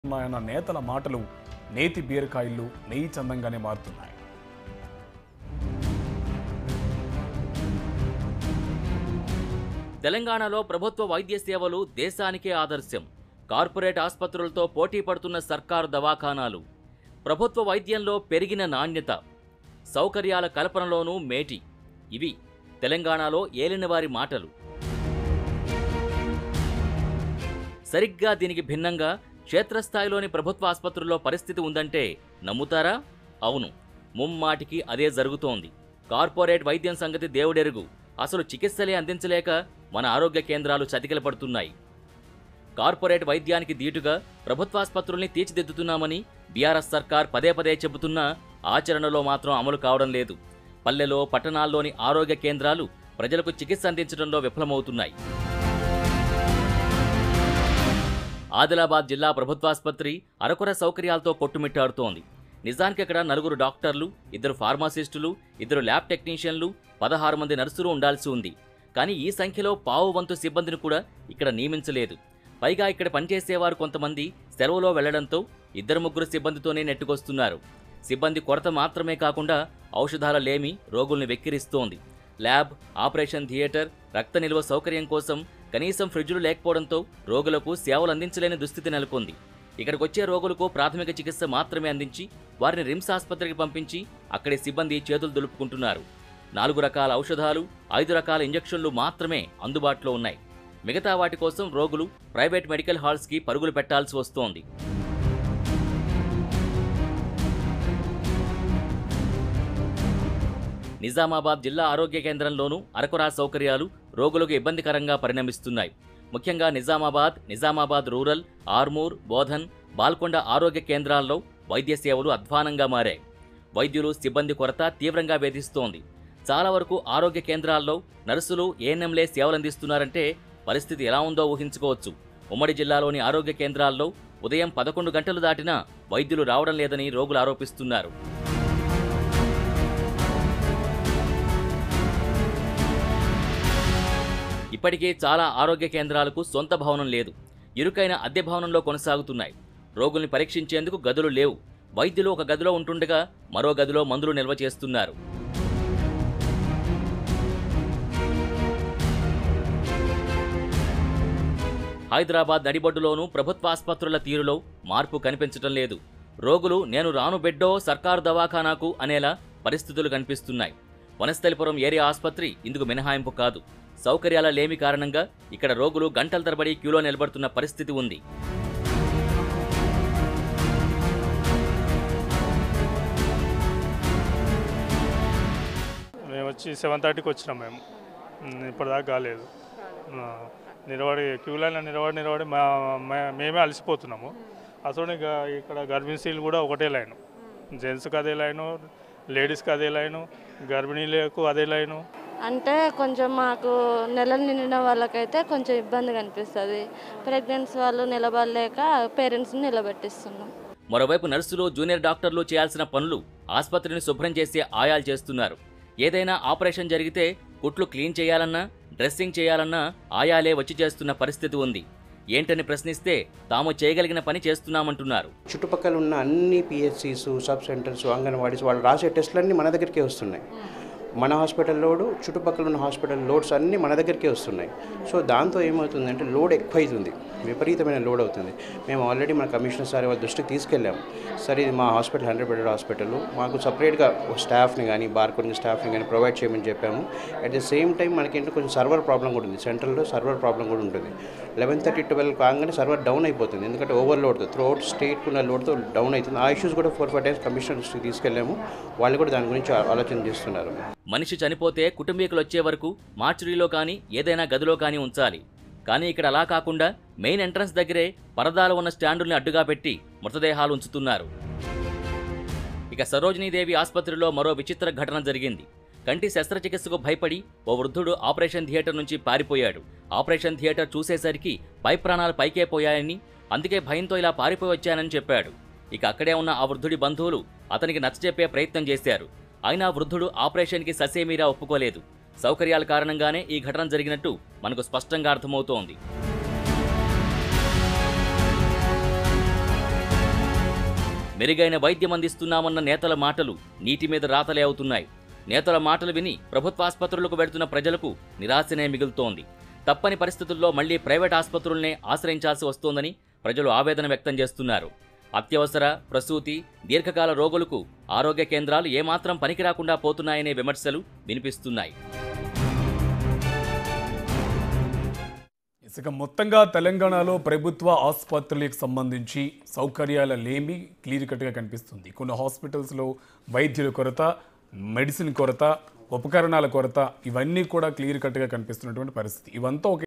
ఆయన నేతల మాటలు నేతి బీరకాయలు నెయ్యి చందంగానే మారుతున్నాయి. తెలంగాణలో ప్రభుత్వ వైద్య సేవలు దేశానికే ఆదర్శం. కార్పొరేట్ ఆసుపత్రులతో పోటీ పడుతున్న సర్కారు దవాఖానాలు, ప్రభుత్వ వైద్యంలో పెరిగిన నాణ్యత, సౌకర్యాల కల్పనలోనూ మేటి. ఇవి తెలంగాణలో ఏలినవారి మాటలు. సరిగ్గా దీనికి భిన్నంగా క్షేత్రస్థాయిలోని ప్రభుత్వ ఆసుపత్రుల్లో పరిస్థితి ఉందంటే నమ్ముతారా? అవును, ముమ్మాటికి అదే జరుగుతోంది. కార్పొరేట్ వైద్యం సంగతి దేవుడెరుగు. అసలు చికిత్సలే అందించలేక మన ఆరోగ్య కేంద్రాలు చతికిల పడుతున్నాయి. కార్పొరేట్ వైద్యానికి దీటుగా ప్రభుత్వాసుపత్రుల్ని తీర్చిదిద్దుతున్నామని బీఆర్ఎస్ సర్కార్ పదే పదే చెబుతున్నా ఆచరణలో మాత్రం అమలు కావడం లేదు. పల్లెలో, పట్టణాల్లోని ఆరోగ్య కేంద్రాలు ప్రజలకు చికిత్స అందించడంలో విఫలమవుతున్నాయి. ఆదిలాబాద్ జిల్లా ప్రభుత్వాసుపత్రి అరకొర సౌకర్యాలతో కొట్టుమిట్టాడుతోంది. నిజానికి ఇక్కడ 4 డాక్టర్లు, 2 ఫార్మాసిస్టులు, 2 ల్యాబ్ టెక్నీషియన్లు, 16 మంది నర్సులు ఉండాల్సి ఉంది. కానీ ఈ సంఖ్యలో పావు వంతు సిబ్బందిని కూడా ఇక్కడ నియమించలేదు. పైగా ఇక్కడ పనిచేసేవారు కొంతమంది సెలవులో వెళ్లడంతో 2-3 సిబ్బందితోనే నెట్టుకొస్తున్నారు. సిబ్బంది కొరత మాత్రమే కాకుండా ఔషధాల లేమి రోగుల్ని వెక్కిరిస్తోంది. ల్యాబ్, ఆపరేషన్ థియేటర్, రక్త నిల్వ సౌకర్యం కోసం కనీసం ఫ్రిడ్జ్లు లేకపోవడంతో రోగులకు సేవలు అందించలేని దుస్థితి నెలకొంది. ఇక్కడికొచ్చే రోగులకు ప్రాథమిక చికిత్స మాత్రమే అందించి వారిని రిమ్స్ ఆసుపత్రికి పంపించి అక్కడి సిబ్బంది చేతులు దులుపుకుంటున్నారు. 4 రకాల ఔషధాలు, 5 రకాల ఇంజెక్షన్లు మాత్రమే అందుబాటులో ఉన్నాయి. మిగతా వాటి కోసం రోగులు ప్రైవేట్ మెడికల్ హాల్స్కి పరుగులు పెట్టాల్సి వస్తోంది. నిజామాబాద్ జిల్లా ఆరోగ్య కేంద్రంలోనూ అరకొరా సౌకర్యాలు రోగులకు ఇబ్బందికరంగా పరిణమిస్తున్నాయి. ముఖ్యంగా నిజామాబాద్ రూరల్, ఆర్మూర్, బోధన్, బాల్కొండ ఆరోగ్య కేంద్రాల్లో వైద్య సేవలు అధ్వానంగా మారాయి. వైద్యులు, సిబ్బంది కొరత తీవ్రంగా వేధిస్తోంది. చాలా వరకు ఆరోగ్య కేంద్రాల్లో నర్సులు, ఏఎన్ఎంలే సేవలందిస్తున్నారంటే పరిస్థితి ఎలా ఉందో ఊహించుకోవచ్చు. ఉమ్మడి జిల్లాలోని ఆరోగ్య కేంద్రాల్లో ఉదయం 11 గంటలు దాటినా వైద్యులు రావడం లేదని రోగులు ఆరోపిస్తున్నారు. ఇప్పటికే చాలా ఆరోగ్య కేంద్రాలకు సొంత భవనం లేదు. ఇరుకైన అద్దె భవనంలో కొనసాగుతున్నాయి. రోగుల్ని పరీక్షించేందుకు గదులు లేవు. వైద్యులు ఒక గదిలో ఉంటుండగా మరో గదిలో మందులు నిల్వ చేస్తున్నారు. హైదరాబాద్ నడిబొడ్డులోనూ ప్రభుత్వ ఆసుపత్రుల తీరులో మార్పు కనిపించడం లేదు. రోగులు నేను రాను బెడ్డో సర్కారు దవాఖానాకు అనేలా పరిస్థితులు కనిపిస్తున్నాయి. వనస్థలిపురం ఏరియా ఆసుపత్రి ఇందుకు మినహాయింపు కాదు. సౌకర్యాల లేమి కారణంగా ఇక్కడ రోగులు గంటల తరబడి క్యూలో నిలబడుతున్న పరిస్థితి ఉంది. మేము వచ్చి 7:30కి వచ్చినాం. మేము ఇప్పటిదాకా కాలేదు. క్యూ లైన్లో నిలబడి మేమే అలసిపోతున్నాము. అసలు ఇక్కడ గర్భిణీలు కూడా ఒకటే లైను, జెంట్స్కి అదే లైను, లేడీస్కి అదే లైను, గర్భిణీలకు అదే లైను. అంటే కొంచెం మాకు నెలలు నిండిన వాళ్ళకైతే కొంచెం ఇబ్బంది కనిపిస్తుంది. ప్రెగ్నెన్సీ వాళ్ళు నిలబడలేక పేరెంట్స్ని నిలబెట్టిస్తున్నాం. మరోవైపు నర్సులు, జూనియర్ డాక్టర్లు చేయాల్సిన పనులు ఆసుపత్రిని శుభ్రం చేసే ఆయాలు చేస్తున్నారు. ఏదైనా ఆపరేషన్ జరిగితే కుట్లు క్లీన్ చేయాలన్నా, డ్రెస్సింగ్ చేయాలన్నా ఆయాలే వచ్చి చేస్తున్న పరిస్థితి ఉంది. ఏంటని ప్రశ్నిస్తే తాము చేయగలిగిన పని చేస్తున్నామంటున్నారు. చుట్టుపక్కల ఉన్న అన్ని పిహెచ్సిస్, సబ్ సెంటర్స్, అంగన్వాడీస్ వాళ్ళు రాసే టెస్టులన్నీ మన దగ్గరికే వస్తున్నాయి. మన హాస్పిటల్ లోడు, చుట్టుపక్కల ఉన్న హాస్పిటల్ లోడ్స్ అన్నీ మన దగ్గరికే వస్తున్నాయి. సో దాంతో ఏమవుతుందంటే లోడ్ ఎక్కువ అవుతుంది, విపరీతమైన లోడ్ అవుతుంది. మేము ఆల్రెడీ మన కమిషనర్ సార్ వాళ్ళ దృష్టికి తీసుకెళ్ళాము. సరే ఇది మా హాస్పిటల్ 100-బెడెడ్ హాస్పిటల్, మాకు సపరేట్గా స్టాఫ్ని కానీ బార్కొండ స్టాఫ్ని కానీ ప్రొవైడ్ చేయమని చెప్పాము. అట్ ది సేమ్ టైం మనకేంటో కొంచెం సర్వర్ ప్రాబ్లం కూడా ఉంది. సెంట్రల్లో సర్వర్ ప్రాబ్లం కూడా ఉంటుంది. 11:30-12 కాగానే సర్వర్ డౌన్ అయిపోతుంది. ఎందుకంటే ఓవర్లోడ్తో త్రూఅవుట్ స్టేట్కి ఉన్న లోడ్తో డౌన్ అవుతుంది. ఆ ఇష్యూస్ కూడా 4-5 టైమ్స్ కమిషనర్ దృష్టికి తీసుకెళ్ళాము. వాళ్ళు కూడా దాని గురించి ఆలోచన చేస్తున్నారు. మనిషి చనిపోతే కుటుంబీకులు వచ్చే వరకు మార్చురీలో కానీ ఏదైనా గదిలో కానీ ఉంచాలి. కానీ ఇక్కడ అలా కాకుండా మెయిన్ ఎంట్రన్స్ దగ్గరే పరదాలు ఉన్న స్టాండుల్ని అడ్డుగా పెట్టి మృతదేహాలు ఉంచుతున్నారు. ఇక సరోజినీదేవి ఆసుపత్రిలో మరో విచిత్ర ఘటన జరిగింది. కంటి శస్త్రచికిత్సకు భయపడి ఓ వృద్ధుడు ఆపరేషన్ థియేటర్ నుంచి పారిపోయాడు. ఆపరేషన్ థియేటర్ చూసేసరికి పై ప్రాణాలు పైకే పోయాయని, అందుకే భయంతో ఇలా పారిపోయి వచ్చానని చెప్పాడు. ఇక అక్కడే ఉన్న ఆ వృద్ధుడి బంధువులు అతనికి నచ్చజెప్పే ప్రయత్నం చేశారు. అయినా వృద్ధుడు ఆపరేషన్కి ససేమీరా ఒప్పుకోలేదు. సౌకర్యాల కారణంగానే ఈ ఘటన జరిగినట్టు మనకు స్పష్టంగా అర్థమవుతోంది. మెరుగైన వైద్యం అందిస్తున్నామన్న నేతల మాటలు నీటి మీద రాతలే అవుతున్నాయి. నేతల మాటలు విని ప్రభుత్వాసుపత్రులకు వెడుతున్న ప్రజలకు నిరాశనే మిగులుతోంది. తప్పని పరిస్థితుల్లో మళ్లీ ప్రైవేట్ ఆసుపత్రులనే ఆశ్రయించాల్సి వస్తోందని ప్రజలు ఆవేదన వ్యక్తం చేస్తున్నారు. అత్యవసర, ప్రసూతి, దీర్ఘకాల రోగులకు ఆరోగ్య కేంద్రాలు ఏమాత్రం పనికిరాకుండా పోతున్నాయనే విమర్శలు వినిపిస్తున్నాయి. ఇసుక మొత్తంగా తెలంగాణలో ప్రభుత్వ ఆసుపత్రులకు సంబంధించి సౌకర్యాల లేమి క్లియర్ కట్గా కనిపిస్తుంది. కొన్ని హాస్పిటల్స్లో వైద్యుల కొరత, మెడిసిన్ కొరత, ఉపకరణాల కొరత ఇవన్నీ కూడా క్లియర్ కట్గా కనిపిస్తున్నటువంటి పరిస్థితి. ఇవంతా